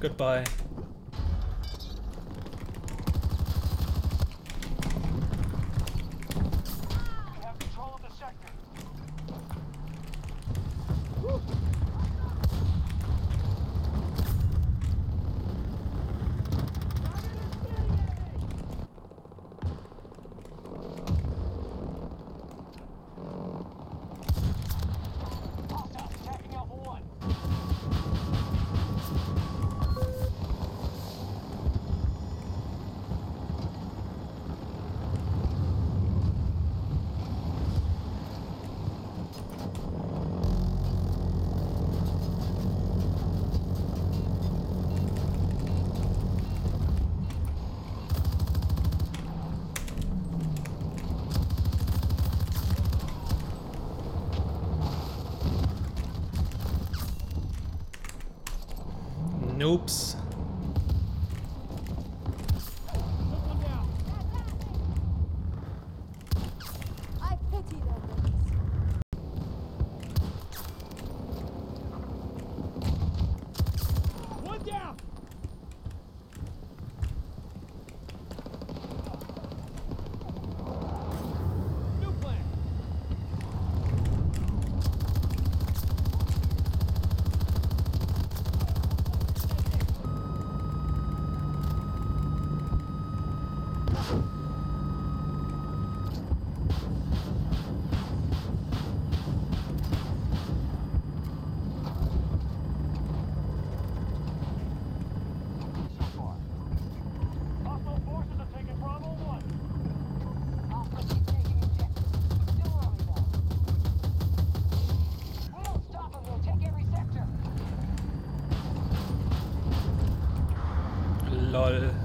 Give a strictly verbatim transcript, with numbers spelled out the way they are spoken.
Goodbye. We have control of the sector. Hostiles attacking Alpha One. Noobs. I pity them. One down. New plan. So far. Hostile forces have taken Bravo One. Alpha keep taking objectives. Still early though. We don't stop them, they'll take every sector. Lol.